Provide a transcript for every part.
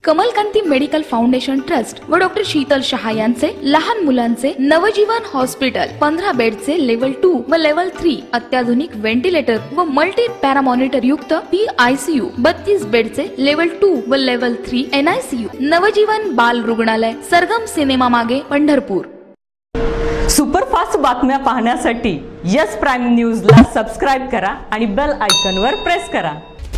कमलकांती medical foundation trust व doctor Sheetal Shah यांचे लहान मुलांचे नवजीवन हॉस्पिटल 15 बेडचे लेवल 2 व लेवल 3 अत्याधुनिक व्हेंटिलेटर व मल्टी पॅरामॉनिटर युक्त PICU 32 बेडचे लेवल 2 व लेवल 3 NICU नवजीवन बाल रुग्णालय सरगम सिनेमा मागे पंढरपूर। सुपरफास्ट बातम्या पाहण्यासाठी यस प्राइम न्यूजला सबस्क्राइब करा आणि बेल आयकॉनवर प्रेस करा।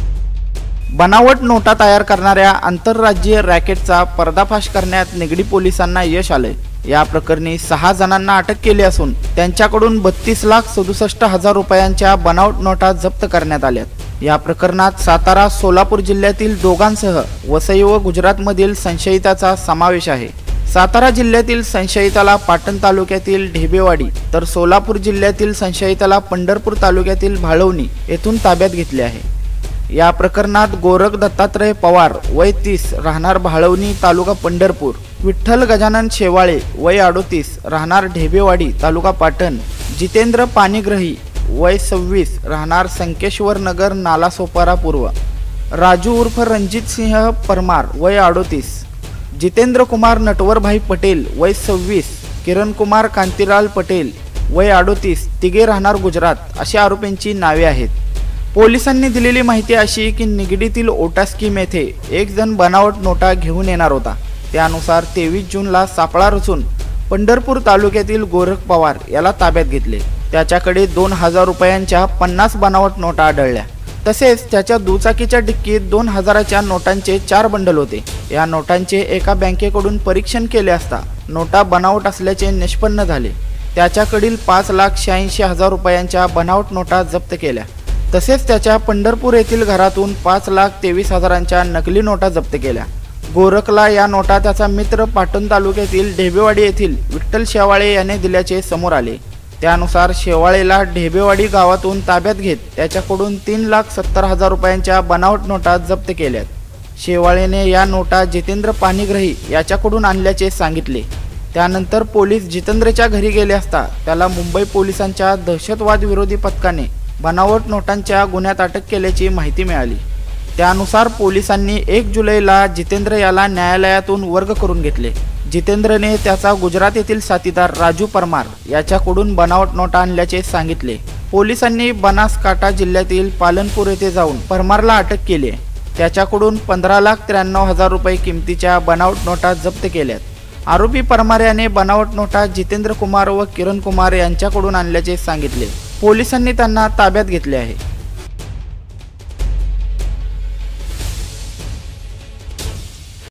बनावट नोटा तयार करणाऱ्या आंतरराज्यीय रॅकेटचा पर्दाफाश करण्यात निगडी पोलिसांना यश आले। या प्रकरणी 6 जणांना अटक केली असून त्यांच्याकडून 32,67,000 रुपयांच्या बनावट नोटा जप्त करण्यात आल्यात। या प्रकरणात सातारा सोलापूर जिल्ह्यातील दोघांसह वसई व गुजरातमधील संशयिताचा समावेश आहे। सातारा जिल्ह्यातील संशयिताला पाटण तालुक्यातील ढेबेवाडी तर सोलापूर जिल्ह्यातील संशयिताला पंढरपूर तालुक्यातील भाळवणी येथून ताब्यात घेतले आहे। या प्रकरणात गोरख दत्तात्रय पवार वय 30 राहणार भाळवणी तालुका पंढरपूर, विठ्ठल गजानन शेवाळे वय 38 राहणार ढेबेवाडी तालुका पाटण, जितेंद्र पाणीग्रही वय 26 राहणार संकेश्वर नगर नालासोपारा पूर्व, राजू उर्फ रणजित सिंह परमार वय 38, जितेंद्र कुमार नटवरभाई पटेल वय 26, किरण कुमार कांतीलाल पटेल वय 38 तिघे राहणार गुजरात अशी आरोपींची नावे आहेत। पोलिसांनी दिलेली माहिती अशी की निगडीतील ओटा स्कीम येथे एक जण बनावट नोटा घेऊन येणार होता। त्यानुसार 23 जूनला सापळा रचून पंढरपूर तालुक्यातील गोरख पवार याला ताब्यात घेतले। त्याच्याकडे 2,000 रुपयांच्या 50 बनावट नोटा आढळल्या। तसेच त्याच्या दुचाकीच्या डिक्कीत 2,000च्या नोटांचे 4 बंडल होते। या नोटांचे एका बँकेकडून परीक्षण केले असता नोटा बनावट असल्याचे निष्पन्न झाले। त्याच्याकडील 5,86,000 रुपयांच्या बनावट नोटा जप्त केल्या। तसेच त्याच्या पंढरपूर येथील घरातून 5,23,000च्या नकली नोटा जप्त केल्या। गोरखला या नोटा त्याचा मित्र पाटण तालुक्यातील ढेबेवाडी येथील विठ्ठल शेवाळे याने दिल्याचे समोर आले। त्यानुसार शेवाळेला ढेबेवाडी गावातून ताब्यात घेत त्याच्याकडून 3,70,000 रुपयांच्या बनावट नोटा जप्त केल्यात। शेवाळेने या नोटा जितेंद्र पाणीग्रही याच्याकडून आणल्याचे सांगितले। त्यानंतर पोलीस जितेंद्रच्या घरी गेले असता त्याला मुंबई पोलिसांच्या दहशतवाद विरोधी पथकाने बनावट नोटांच्या गुन्ह्यात अटक केल्याची माहिती मिळाली। त्यानुसार पोलिसांनी 1 जुलैला जितेंद्र याला न्यायालयातून वर्ग करून घेतले। जितेंद्रने त्याचा गुजरात येथील साथीदार राजू परमार याच्याकडून बनावट नोटा आणल्याचे सांगितले। पोलिसांनी बनासकांठा जिल्ह्यातील पालनपूर येथे जाऊन परमारला अटक केली। त्याच्याकडून 15,93,000 रुपये किमतीच्या बनावट नोटा जप्त केल्यात। आरोपी परमार याने बनावट नोटा जितेंद्र कुमार व किरण कुमार यांच्याकडून आणल्याचे सांगितले। पोलिसांनी त्यांना ताब्यात घेतले आहे।